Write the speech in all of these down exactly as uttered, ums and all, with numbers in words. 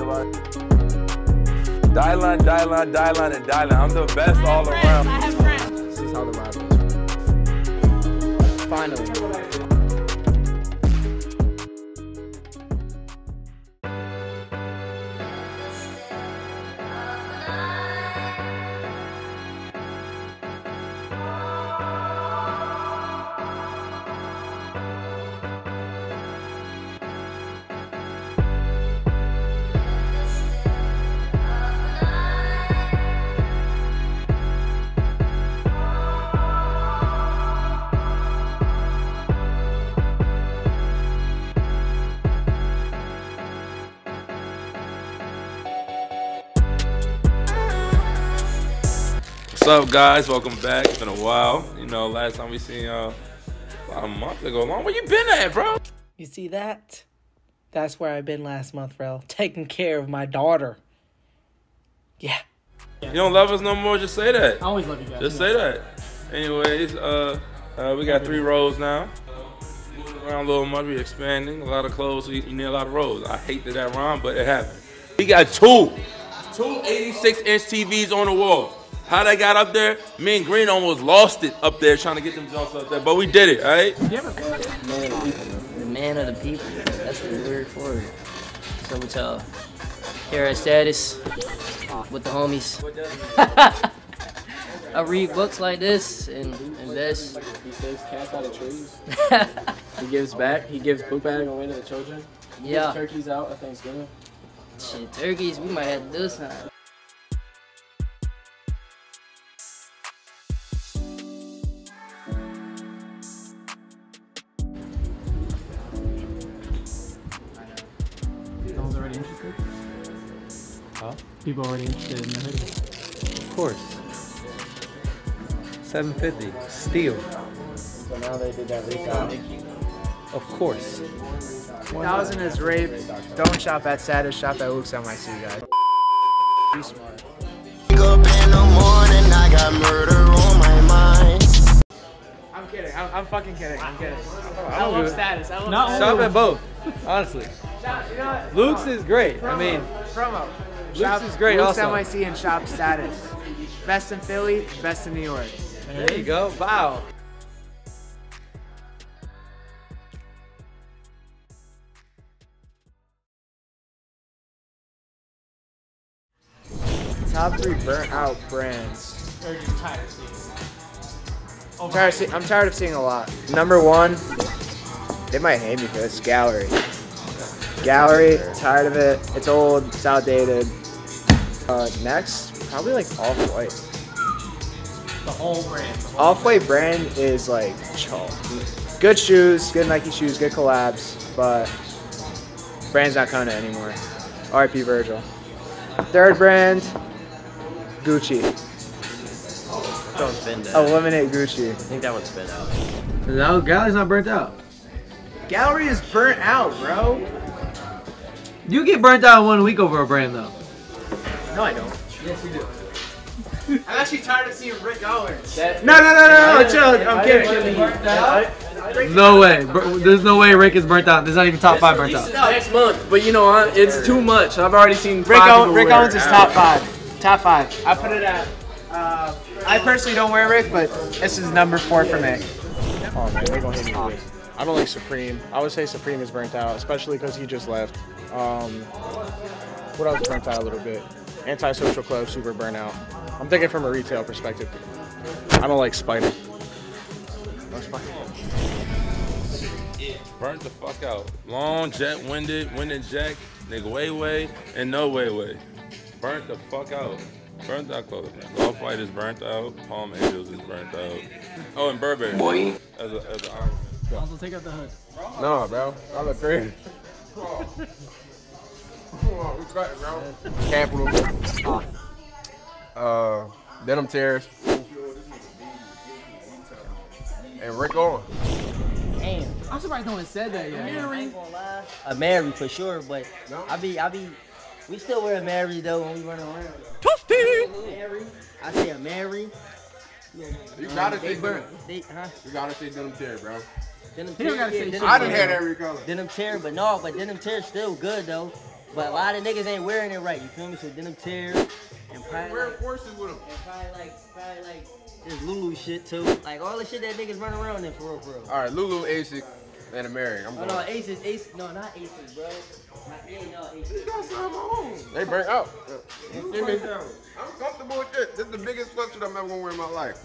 bye. Die line, die line, die line, and die line. I'm the best all around. I have friends. This is how the rap is. Finally. What's up, guys? Welcome back. It's been a while. You know, last time we seen y'all about a month ago. Long, where you been at, bro? You see that? That's where I've been last month, Rel. Taking care of my daughter. Yeah. You don't love us no more? Just say that. I always love you guys. Just say that. Anyways, uh, uh, we got three rows now. Moving around a little much. We expanding. A lot of clothes, so you, you need a lot of rows. I hate that that rhyme, but it happened. We got two. Two eighty-six inch T Vs on the wall. How they got up there, me and Green almost lost it up there trying to get them jumps up there, but we did it, all right? Man of the people. The man of the people. That's the word for it. So with y'all, here at Status, with the homies. I read books like this and invest. He saves cats out of trees. He gives back. He gives book bag away to the children. He Yeah. gives turkeys out at Thanksgiving. Shit, turkeys, we might have to do something. Already interested? Huh? People already interested in the hoodie? Of course. seven fifty. Steel. So now they did that recount. Of course. one thousand is rape. Don't shop at Status. Shop at Luke's N Y C, guys. Be smart. Wake up in the morning, I got murder on my mind. I'm kidding. I'm, I'm fucking kidding. I'm kidding. I love Status. I love Not Status. Shop at both, honestly. Shop, you know what? Luke's is great. Promo. I mean, promo. Luke's Shop, is great Luke's also. N Y C and shop Status. Best in Philly, best in New York. There you go. Wow. Top three burnt out brands. I'm tired, of see, I'm tired of seeing a lot. Number one, they might hate me for this, Gallery. Gallery, tired of it. It's old, it's outdated. Uh, next, probably like Off-White. The whole brand. Off-White brand is like chalk. Good shoes, good Nike shoes, good collabs, but brand's not coming anymore. R I P Virgil. Third brand, Gucci. That one's been dead. Eliminate Gucci. I think that one's been out. No, Gallery's not burnt out. Gallery is burnt out, bro. You get burnt out in one week over a brand, though. No, I don't. Yes, you do. I'm actually tired of seeing Rick Owens. No, no, no, no, no, chill. I'm kidding. No way. Bur- There's no way Rick is burnt out. There's not even top five burnt out. Next month, but you know, I- it's too much. I've already seen Rick, five o- people Rick wear Owens it. is top five. Top five. I put it at. Uh, I personally don't wear Rick, but this is number four for me. Oh man, they're gonna hit me with this. I don't like Supreme. I would say Supreme is burnt out, especially because he just left. Um, what else burnt out a little bit? Antisocial Club, super burnt out. I'm thinking from a retail perspective. I don't like Spider. That's fine. Burnt the fuck out. Long, jet, winded, winded jack, nigga way way, and no way way. Burnt the fuck out. Burnt out clothing. Off-White is burnt out. Palm Angels is burnt out. Oh, and Burberry. Boy. As a, as a Also take out the hood. No, bro. I look crazy. Capital. Uh, Denim Terrace. And Rick Owens. Damn. I'm surprised no one said that yet. Mary. A Mary for sure, but I be, I be, we still wear a Mary though when we run around. Mary. I say a Mary. You gotta they say burn. Denim. They, huh? You gotta say Denim Terrace, bro. Denim He don't gotta yeah, say denim shit. I done tear. had every color. Denim tear, but no, but denim tear still good though. But a lot of niggas ain't wearing it right. You feel me? So Denim tear and probably Wearing like, forces with them. and probably like probably like this Lulu shit too. Like all the shit that niggas run around in for real, for real. All right, Lulu, Asic, and American. I'm Oh going. no, Aces, Aces, no, not Aces, bro. Not, yeah, no, Aces. You got some of my own. They burnt out. You see me? I'm comfortable with this. This is the biggest sweatshirt I'm ever gonna wear in my life.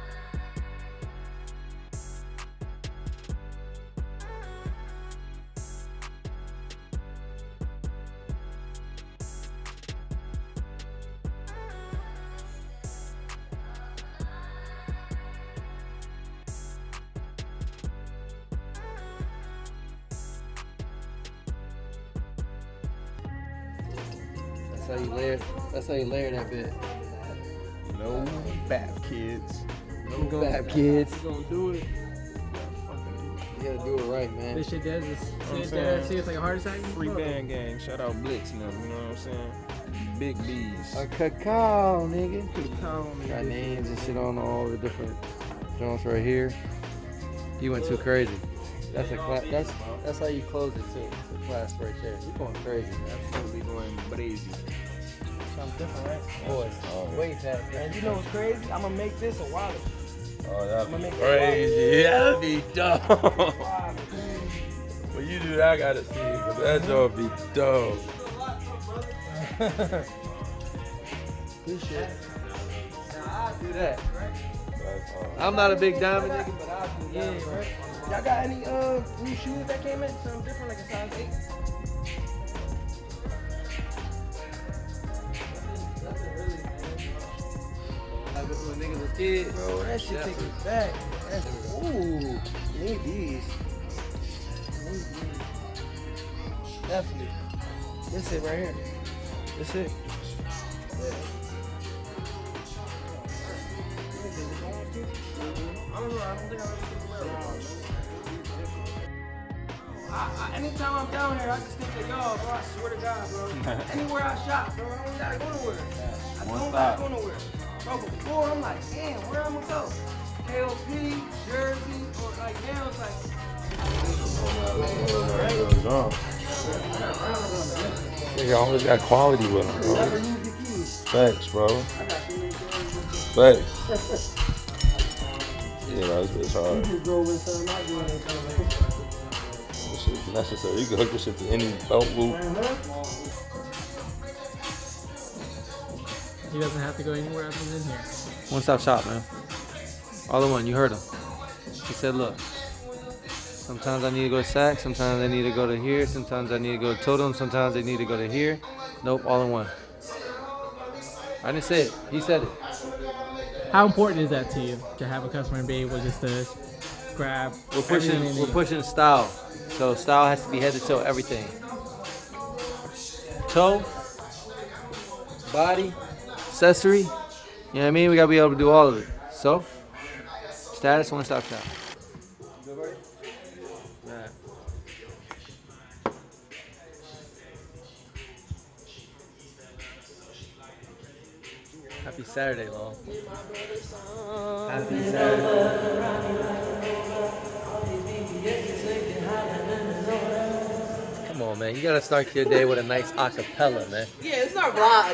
That's how you layer. That's how you layer that bit. No bap, kids. No bap, kids. You gonna do it. You gotta do it right, man. This shit does this. See, I'm it saying? there, see it's like a heart attack. Free band gang. Shout out Blitz and them, you know what I'm saying? Big B's. A cacao, nigga. Cacao, Got nigga. names and shit on all the different joints right here. You went too crazy. That's a class. That's that's how you close it too. It's a class right there. You going crazy, man. Absolutely going crazy. Something different, right? Boys, way past. And you know what's crazy? I'm gonna make this a wallet. Oh, that'd I'ma be make it crazy. That'd be dope. When you do that, I gotta see it, cause that joint be dope. Good shit. Now I'll do that. I'm not a big diamond nigga, but I'll do that. Yeah, right. Y'all got any uh new shoes that came in? Something different, like a size eight? When niggas was kids. Bro, that shit take me back. That's, ooh, need these. Need these. Definitely. This it right here. This it. Yeah. I don't know. I don't think I've ever seen it wear I, I, anytime I'm down here, I just think of y'all, bro. I swear to God, bro. Anywhere I shop, bro, I don't gotta go nowhere. I don't gotta go nowhere. Bro, before I'm like, damn, where I'm gonna go? K O P, Jersey, or like now it's like. Nigga always got quality with them, bro. Thanks, bro. Thanks. Yeah, bro, this bitch hard. This shit is necessary. You can hook this shit to any belt loop. He doesn't have to go anywhere else than in here. One stop shop, man. All in one. You heard him. He said, look. Sometimes I need to go to Saks. Sometimes I need to go to here. Sometimes I need to go to Totem. Sometimes I need to go to here. Nope, all in one. I didn't say it. He said it. How important is that to you to have a customer and be able just to grab? We're pushing. everything they We're need? pushing style. So style has to be head to toe. Everything. Toe, body, accessory. You know what I mean? We gotta be able to do all of it. So, status, one stop shop. Happy Saturday, Long. Happy Saturday. Come on, man. You gotta start your day with a nice acapella, man. Yeah, it's our vlog.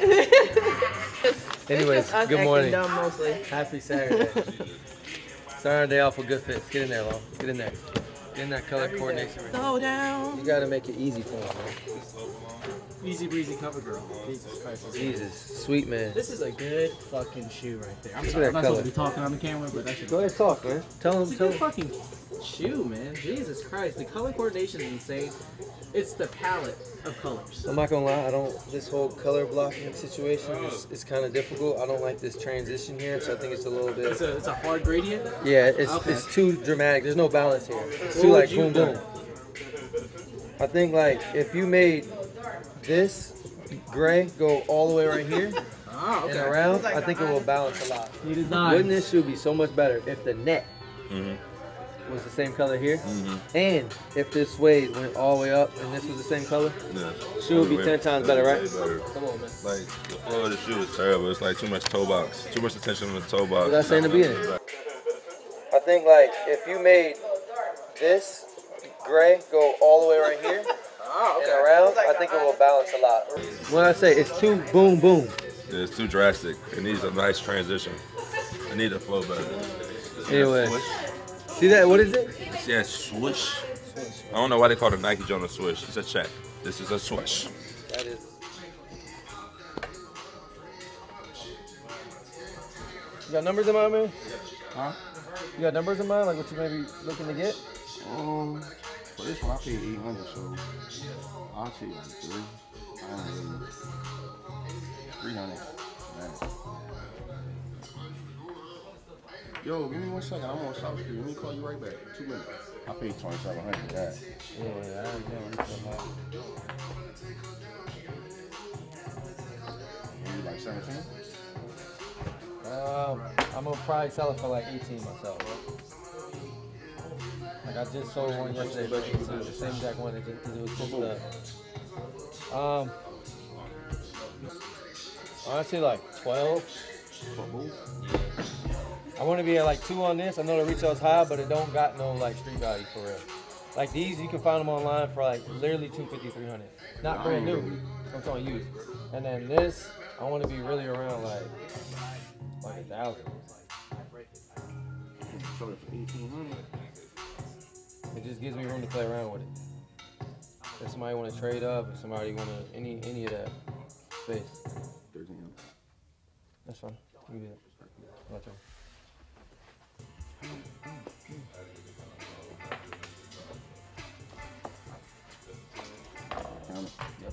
Anyways, us good morning. acting dumb mostly. Happy Saturday. Starting our day off with good fits. Get in there, Long. Get in there. Get in that color coordination. Slow down. You gotta make it easy for him, man. Easy breezy cover girl. Jesus Christ. Jesus, sweet man. This is a good fucking shoe right there. I'm Look at sorry, that I'm not color. supposed to be talking on the camera, but that should Go ahead, talk, man. Tell It's him, a tell good him. fucking shoe, man. Jesus Christ. The color coordination is insane. It's the palette of colors. I'm not gonna lie, I don't. This whole color blocking situation is, is kind of difficult. I don't like this transition here, so I think it's a little bit. It's a, it's a hard gradient. Yeah, it's Okay. it's too dramatic. There's no balance here. It's What too would like you boom do? boom. I think like if you made this gray go all the way right here Ah, okay. and around, I think it will balance a lot. He design. Wouldn't this shoe be so much better if the net Mm-hmm. was the same color here, Mm-hmm. and if this suede went all the way up and this was the same color? Yeah. Shoe would be ten times better, right? Better. Come on, man. Like, the flow of the shoe is terrible. It's like too much toe box. Too much attention on the toe box. What was I saying in the beginning? I think like if you made this gray go all the way right here Oh, okay. in a round, I think it will balance a lot. When I say it's too boom boom. Yeah, it's too drastic. It needs a nice transition. It needs to flow better. Anyway, see that? What is it? It's, yeah, swoosh. I don't know why they call it a Nike Jones swoosh. It's a check. This is a swoosh. That is. You got numbers in mind, man? Huh? You got numbers in mind, like what you may be looking to get? Um, for this one I paid eight hundred, so I'll take like three. I don't really. Three hundred. Yo, give me one second. I'm on South Street. Let me call you right back. Two minutes. I paid twenty-seven hundred for that. Yeah, I don't know. Maybe like seventeen. Um, I'm gonna probably sell it for like eighteen myself. Like I just sold one yesterday for eighteen, the same exact one. It, just, it was just uh, um, honestly like twelve. I want to be at like two on this. I know the retail's high, but it don't got no like street value for real. Like these, you can find them online for like literally two fifty, three hundred. Not brand new. I'm talking used. And then this, I want to be really around like. Like a thousand. Sold it for eighteen hundred. It just gives me room to play around with it. If somebody want to trade up, if somebody want to any any of that space. Thirteen hundred. That's fine. You do that. My turn. Yep.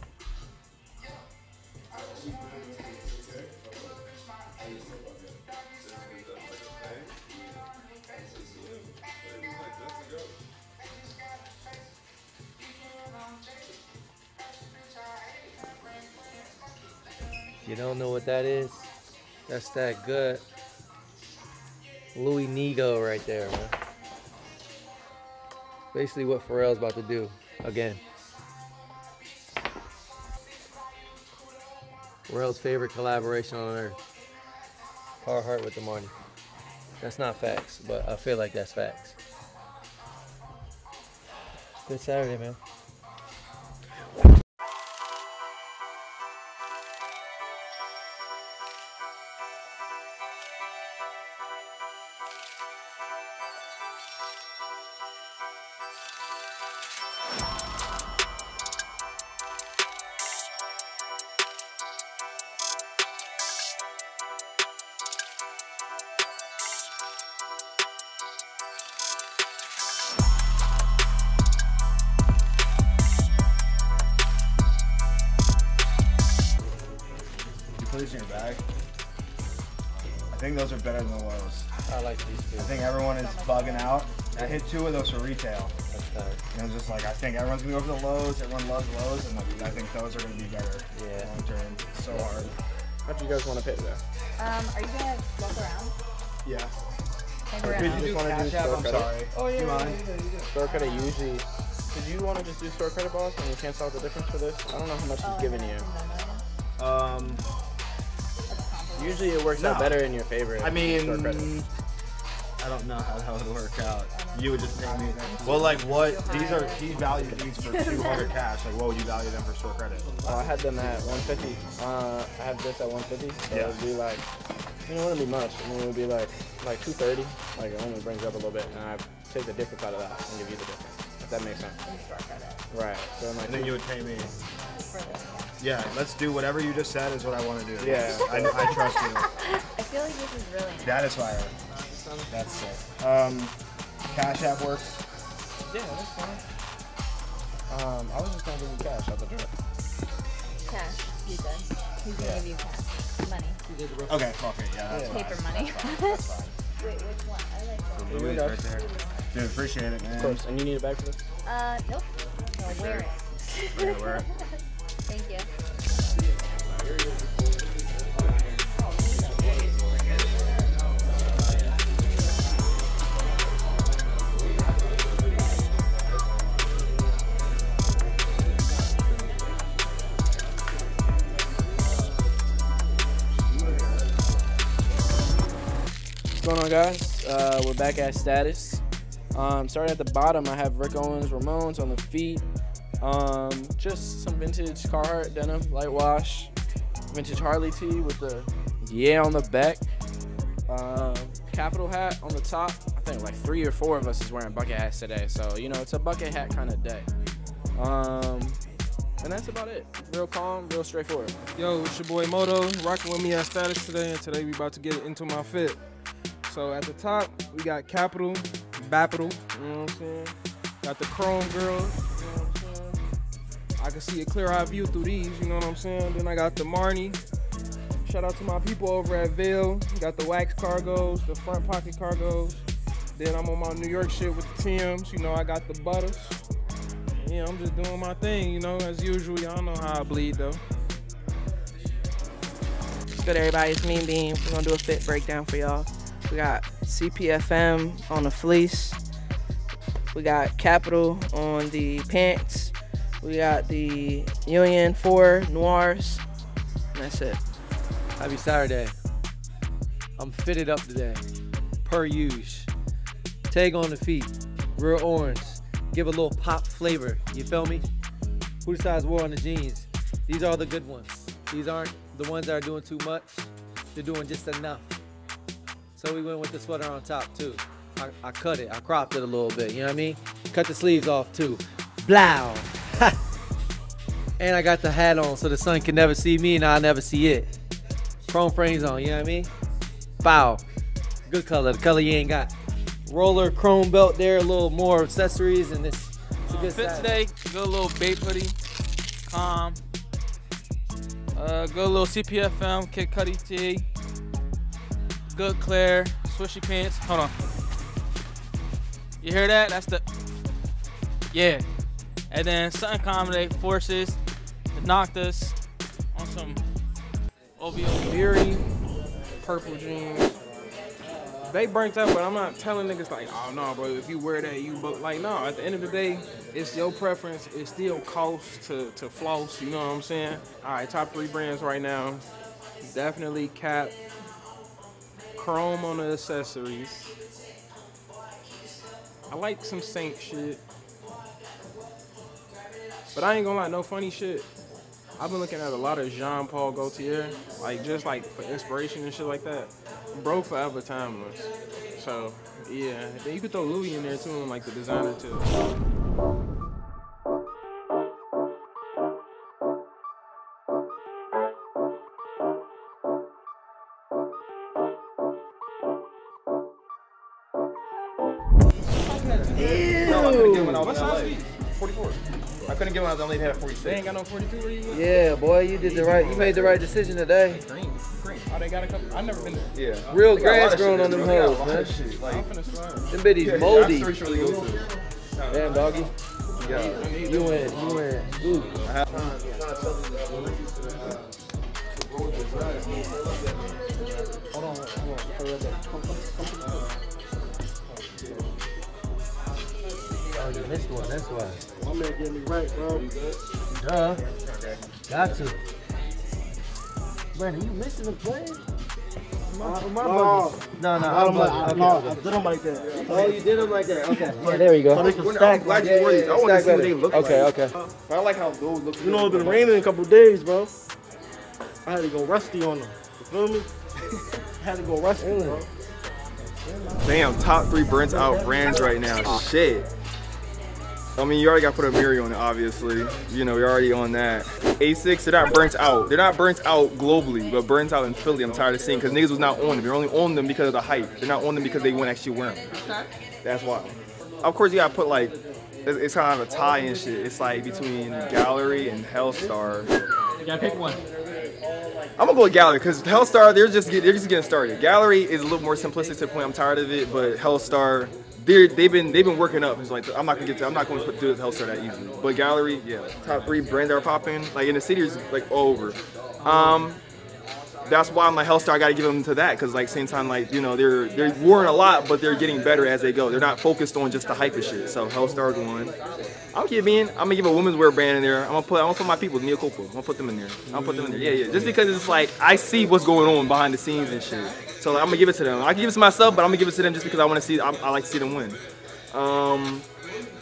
If you don't know what that is, that's that good Louis Nego right there, man. Basically what Pharrell's about to do again. Pharrell's favorite collaboration on earth. Carhartt with the money. That's not facts, but I feel like that's facts. Good Saturday, man. Put these in your bag. I think those are better than the lows. I like these two. I think everyone is bugging out. I hit two of those for retail. That's tight. And it's just like, I think everyone's gonna go for the lows. Everyone loves lows, and I think those are gonna be better yeah. long term. It's so hard. How do you guys want to pay that? Um, are you gonna walk around? Yeah. Hang Or around. did you just want to do Cash App? store I'm credit? sorry. Oh yeah, Do you yeah, mind? yeah, yeah, yeah. Store credit usually. Did you want to just do store credit, boss, and you cancel out the difference for this? I don't know how much he's giving you. Um. Usually it works No. out better in your favor. I mean, store credit. I don't know how that would work out. You would just pay me. Well, like what? These are he valued these for two hundred cash. Like, what would you value them for store credit? Oh, I had them at one fifty. Uh, I have this at one fifty. So Yeah. it would be like, you know, it wouldn't be much. I mean, it would be like like two thirty. Like it only brings up a little bit, and I take the difference out of that and give you the difference. If that makes sense. Right. So I'm like, And then you would pay me. Yeah, let's do whatever you just said is what I want to do. Yeah. I, I trust you. I feel like this is really nice. That is fire. That's sick. Um, Cash App work. Yeah, that's fine. Um, I was just gonna give you cash out the door. Cash, you said. He's gonna Yeah. give you cash. Money. Okay, fuck it. Yeah, that's Paper fine. money. That's fine. That's fine. Wait, which one? I like that. The Louis right there. Dude, appreciate it, man. Of course. And you need a bag for this? Uh, nope. I'll wear it. We're gonna wear it. Thank you. What's going on, guys? Uh, we're back at Status. Um, starting at the bottom, I have Rick Owens, Ramones on the feet. Um, just some vintage Carhartt denim, light wash, vintage Harley tee with the yeah on the back. Um, Kapital hat on the top. I think like three or four of us is wearing bucket hats today, so you know it's a bucket hat kind of day. Um, and that's about it. Real calm, real straightforward. Yo, it's your boy Moto, rocking with me at Status today, and today we about to get into my fit. So at the top, we got Kapital, Bapital, you know what I'm saying? Got the Chrome girls, you know what I'm saying? I can see a clear eye view through these, you know what I'm saying? Then I got the Marnie. Shout out to my people over at Vail. Got the wax cargos, the front pocket cargos. Then I'm on my New York shit with the Tims, you know, I got the Butters. Yeah, I'm just doing my thing, you know, as usual. Y'all know how I bleed, though. What's good, everybody? It's Mean Bean. We're gonna do a fit breakdown for y'all. We got C P F M on the fleece. We got Kapital on the pants. We got the Union four Noirs. And that's it. Happy Saturday. I'm fitted up today, per use. Tag on the feet, real orange. Give a little pop flavor, you feel me? Who decides war on the jeans? These are the good ones. These aren't the ones that are doing too much. They're doing just enough. So we went with the sweater on top too. I, I cut it, I cropped it a little bit, you know what I mean? Cut the sleeves off too. Blow. And I got the hat on so the sun can never see me and I'll never see it. Chrome frames on, you know what I mean? Bow. Good color, the color you ain't got. Roller chrome belt there, a little more accessories, and this it's a good Fit size. today, good little Bape hoodie, calm. Uh, good little C P F M, Kid Cudi tee. Good clear, swishy pants. Hold on. You hear that? That's the, yeah. And then something accommodate forces, the Noctis on some O V O. Beery, purple jeans. They burnt out, but I'm not telling niggas like, oh no, bro, if you wear that, you but like, no. At the end of the day, it's your preference. It still costs to to floss. You know what I'm saying? All right, top three brands right now. Definitely Cap, Chrome on the accessories. I like some Saint shit, but I ain't gonna lie, no funny shit. I've been looking at a lot of Jean Paul Gaultier, like just like for inspiration and shit like that. Bro, forever timeless. So yeah, then you could throw Louis in there too, and like the designer too. No, I couldn't get one out of L A. forty-four. I couldn't get one out of L A. They had forty-six. They ain't got no forty-two where you at? Yeah, boy, you did the right. You made the right decision today. Green, green. Oh, they got a couple. I've never been there. Yeah. Real They got a lot grass of growing shit on them there, bro. hoes, They got a lot man. of shit, like- I'm finna slide. Them bitties Yeah, moldy. that's the really go to. Damn, doggy. Yeah. You went, you went. Ooh. I have Hold on, hold on. Hurry up. Come, come, come to the Oh, you missed one, that's why. My man get me right, bro. Duh. Got to. Brandon, you missing the play? My, my No, no, no, I, I'm like, bugging. no, Okay, I okay. did them like that. Oh, you did them like that? Okay. Yeah, there we go. So they can stack. I'm glad like- you wore these. I want to see what they look Okay, like. okay. But I like how those look. You know, it's been raining a couple days, bro. I had to go rusty on them. You feel me? I had to go rusty, bro. Damn, top three burnt out brands right now. Shit. I mean, you already got to put a mirror on it, obviously. You know, you're already on that. A six, they're not burnt out. They're not burnt out globally, but burnt out in Philly. I'm tired of seeing because niggas was not on them. They're only on them because of the hype. They're not on them because they wouldn't actually wear them. Okay. That's why. Of course, you got to put like, it's, it's kind of a tie and shit. It's like between Gallery and Hellstar. You gotta pick one. I'm gonna go with Gallery because Hellstar, they're just get, they're just getting started. Gallery is a little more simplistic to the point. I'm tired of it, but Hellstar, they're they've been they've been working up. It's like I'm not gonna get to, I'm not gonna put do Hellstar that easy. But Gallery, yeah, top three brands that are popping like in the city is like all over. Um, that's why I'm like Hellstar. I gotta give them to that because like same time like you know they're they're wearing a lot, but they're getting better as they go. They're not focused on just the hype of shit. So Hellstar is one. I'm keep being. I'm gonna give a women's wear brand in there. I'm gonna put. I'm gonna put my people, Mia Copo. I'm gonna put them in there. I'm gonna put them in there. Yeah, yeah. Just because it's like I see what's going on behind the scenes and shit. So like, I'm gonna give it to them. I can give it to myself, but I'm gonna give it to them just because I want to see. I, I like to see them win. Um,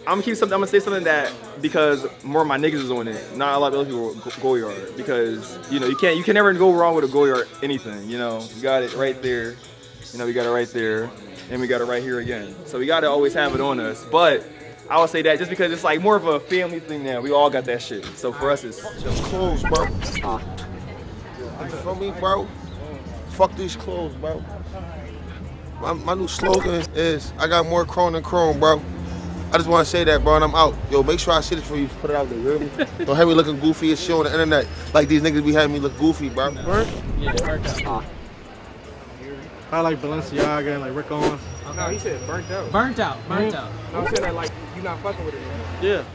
I'm gonna keep something. I'm gonna say something that because more of my niggas is on it. Not a lot of other people go, go yard because you know you can't you can never go wrong with a go yard anything. You know you got it right there. You know we got it right there, and we got it right here again. So we gotta always have it on us. But I would say that just because it's like more of a family thing now. We all got that shit. So for us, it's just clothes, bro. You feel me, bro? Fuck these clothes, bro. My, my new slogan is, I got more chrome than chrome, bro. I just want to say that, bro, and I'm out. Yo, make sure I see this before you put it out there, you hear me? Don't have me looking goofy as shit on the internet. Like these niggas be having me look goofy, bro. Burnt? Yeah, burnt out. I like Balienciaga and like Rick Owens. No, he said burnt out. Burnt out, burnt Mm-hmm. out. I'm saying that like you not fucking with it, man. Yeah.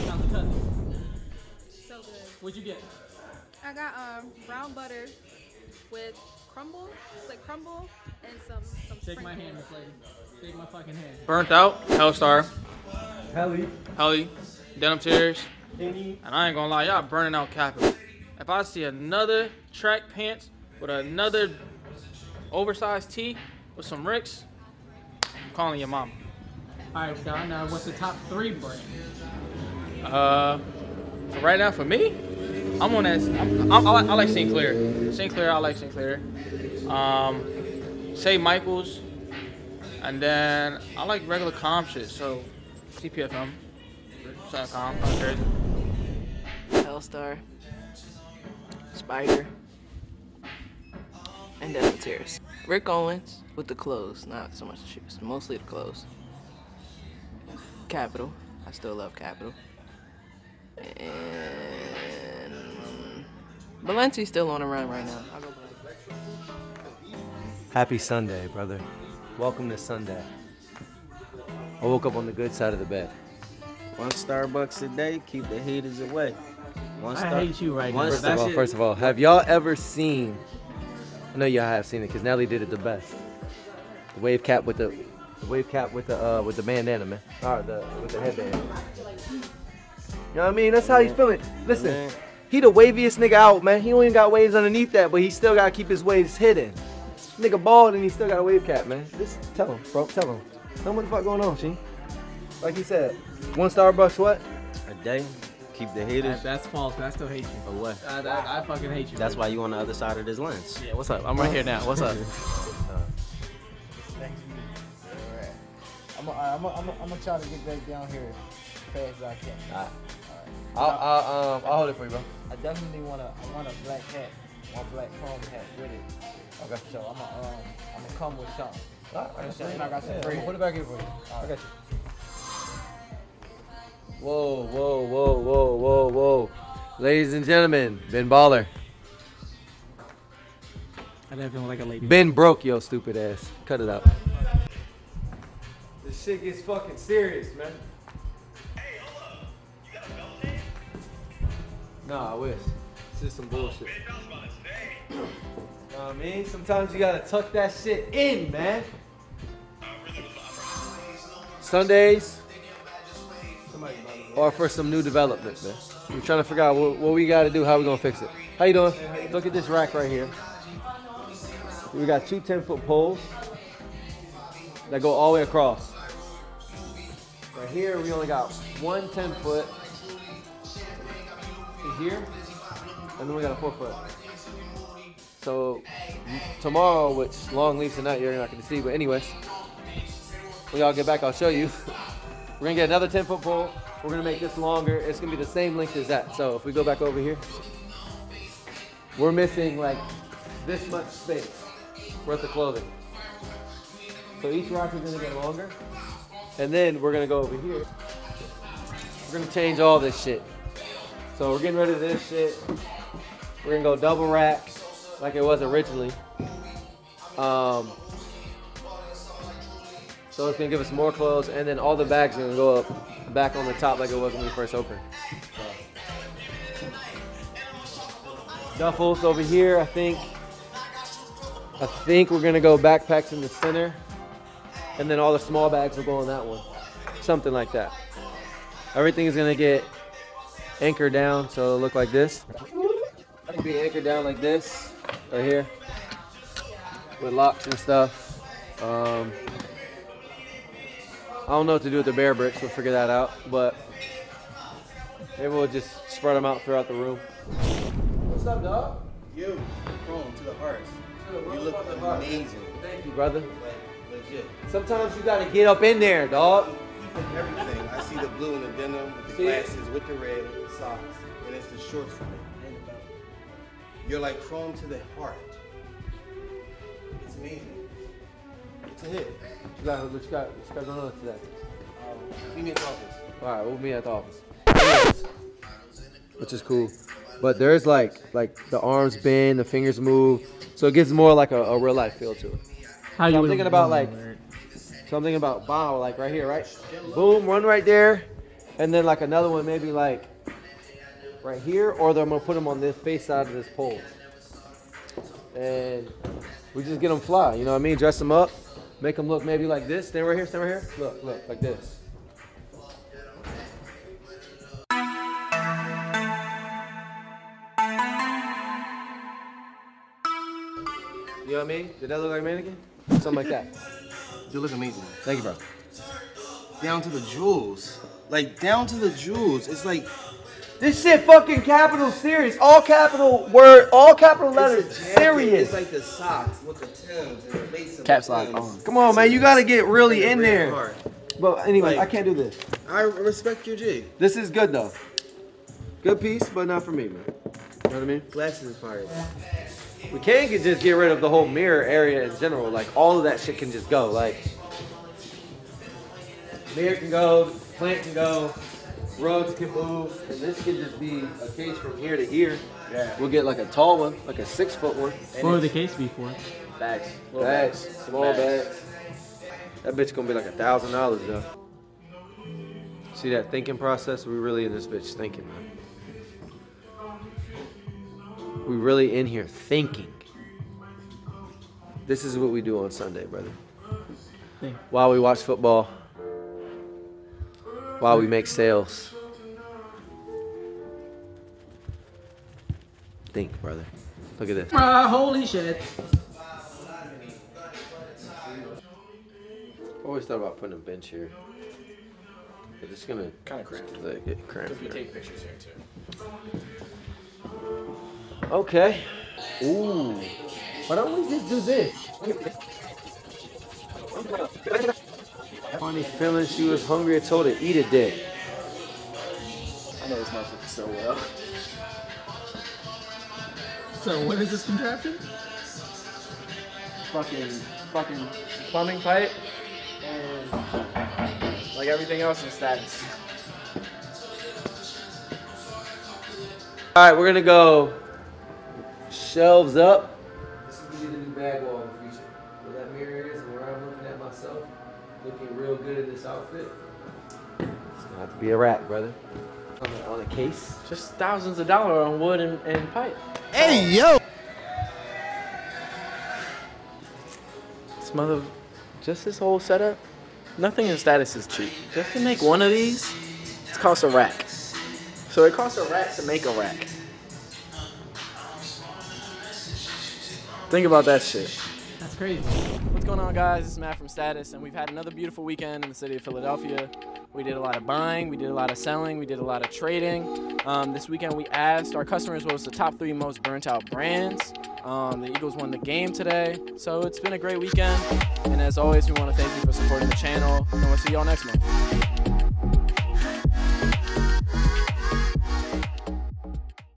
So good. What'd you get? I got um brown butter with crumble. It's like crumble and some some. Shake my sprinkles. hand, Miss Lady. Shake my fucking hand. Burnt out, Hellstar. Helly. Helly. Denim tears. Henny. And I ain't gonna lie, y'all burning out Kapital. If I see another track pants with another oversized tee with some Ricks, I'm calling your mama. Alright, Don, now what's the top three brand? Uh, for right now, for me, I'm on that. I'm, I'm, I, like, I like Saint Clair. Saint Clair, I like Saint Clair. Um, say Michaels, and then I like regular com shit. So C P F M, something com, not crazy. Hellstar, Spider, and Denim tears. Rick Owens with the clothes, not so much the shoes, mostly the clothes. Kapital, I still love Kapital. And Balenci's still on the run right now. I'll go Happy Sunday, brother. Welcome to Sunday. I woke up on the good side of the bed. One Starbucks a day, keep the haters away. One I star- hate you right one now. First star- of all, first of all, have y'all ever seen? I know y'all have seen it because Nelly did it the best. The wave cap with the, the wave cap with the uh, with the bandana, man. Or the with the headband. You know what I mean? That's how he's feeling. Listen, Man. he the waviest nigga out, man. He don't even got waves underneath that, but he still gotta keep his waves hidden. Nigga bald and he still got a wave cap, man. Just tell him, bro. Tell him. Tell him what the fuck going on, Sheen. Like he said, one Starbucks what? A day, keep the haters That, that's false, but I still hate you. away. I, I, I fucking hate you. That's why you on the other side of this lens. Yeah, what's up? I'm right here now. What's up? I'm gonna I'm I'm I'm gonna try to get back down here as fast as I can. Alright. I'll, I'll, um, I'll hold it for you, bro. I definitely want a I want a black hat, one black chrome hat with it. Okay. So I'm gonna um I'm gonna come with something. Alright, I got some, yeah, I got some yeah, free. I'll put it back here for you. I got you. Whoa, whoa, whoa, whoa, whoa, whoa. Ladies and gentlemen, Ben Baller. I didn't feel like a lady. Ben broke your stupid ass. Cut it out. This shit gets fucking serious, man. Nah, I wish. It's just some bullshit. You know what I mean? Sometimes you gotta tuck that shit in, man. Sundays or for some new development, man. We're trying to figure out what, what we gotta do, how we gonna fix it. How you doing? Look at this rack right here. We got two ten foot poles that go all the way across. Right here, we only got one ten foot to here, and then we got a four foot. So tomorrow, which long leaves tonight, you're not gonna see, but anyways, when y'all get back, I'll show you. We're gonna get another ten foot pole. We're gonna make this longer. It's gonna be the same length as that. So if we go back over here, we're missing like this much space worth of clothing. So each rack is gonna get longer. And then we're gonna go over here. We're gonna change all this shit. So we're getting rid of this shit. We're gonna go double rack like it was originally. Um, so it's gonna give us more clothes, and then all the bags are gonna go up back on the top like it was when we first opened. So. Duffels over here, I think. I think we're gonna go backpacks in the center, and then all the small bags will go on that one. Something like that. Everything is gonna get anchored down, so it'll look like this. It'll be anchored down like this, right here, with locks and stuff. Um, I don't know what to do with the bare bricks. We'll figure that out. But maybe we'll just spread them out throughout the room. What's up, dog? You, Chrome to the hearts. You look amazing. Thank you, brother. Like, legit. Sometimes you gotta get up in there, dog. Everything. I see the blue and the denim, with the See? glasses, with the red, with the socks, and it's the shorts for me. You're like Chrome to the heart. It's amazing. It's a hit. What you got, what you got, what you got going on today? Um, meet me at the office. All right, we'll meet at the office. Which is cool. But there's like, like the arms bend, the fingers move. So it gives more like a, a real life feel to it. How so you I'm thinking about like, something about bow, like right here, right? Boom, run right there. And then like another one maybe like right here, or I'm gonna put them on this face side of this pole. And we just get them fly, you know what I mean? Dress them up, make them look maybe like this. Stand right here, stand right here. Look, look, like this. You know what I mean? Did that look like a mannequin? Something like that. You look amazing. Thank you, bro. Down to the jewels. Like, down to the jewels. It's like... This shit fucking capital serious. All capital word, all capital letters serious. It's like the socks with the Timbs and the base of Caps the lock Timbs. on. Come on, man. You got to get really Like a in red there. heart. But anyway, Like- I can't do this. I respect your G. This is good, though. Good piece, but not for me, man. You know what I mean? Glasses is fire. We can get, just get rid of the whole mirror area in general. Like, all of that shit can just go. Like, mirror can go, plant can go, roads can move, and this can just be a case from here to here. Yeah. We'll get like a tall one, like a six foot one. What would the case be for? Bags. Bags, small bags. That bitch gonna be like a thousand dollars though. See that thinking process? We really in this bitch thinking, man. We really in here thinking. This is what we do on Sunday, brother. Think. While we watch football, while we make sales. Think, brother. Look at this. Ah, holy shit. Always thought about putting a bench here. But it's gonna Kind of cramped. like, get cramped. Because we here. take pictures here too. Okay. Ooh. Why don't we just do this? Funny feeling she was hungry. I told her eat a dick. I know this motherfucker so well. So what is this contraption? Fucking, fucking plumbing pipe and like everything else in status. All right, we're gonna go shelves up. This is gonna be the new bag wall in the future. Where that mirror is and where I'm looking at myself, looking real good in this outfit. It's gonna have to be a rack, brother. On a, on a case. Just thousands of dollars on wood and, and pipe. Hey, yo! This mother, just this whole setup, nothing in status is cheap. Just to make one of these, it costs a rack. So it costs a rack to make a rack. Think about that shit. That's crazy. What's going on, guys? This is Matt from Status, and we've had another beautiful weekend in the city of Philadelphia. We did a lot of buying, we did a lot of selling, we did a lot of trading. Um, this weekend we asked our customers what was the top three most burnt out brands. Um, the Eagles won the game today, so it's been a great weekend. And as always, we want to thank you for supporting the channel, and we'll see y'all next month.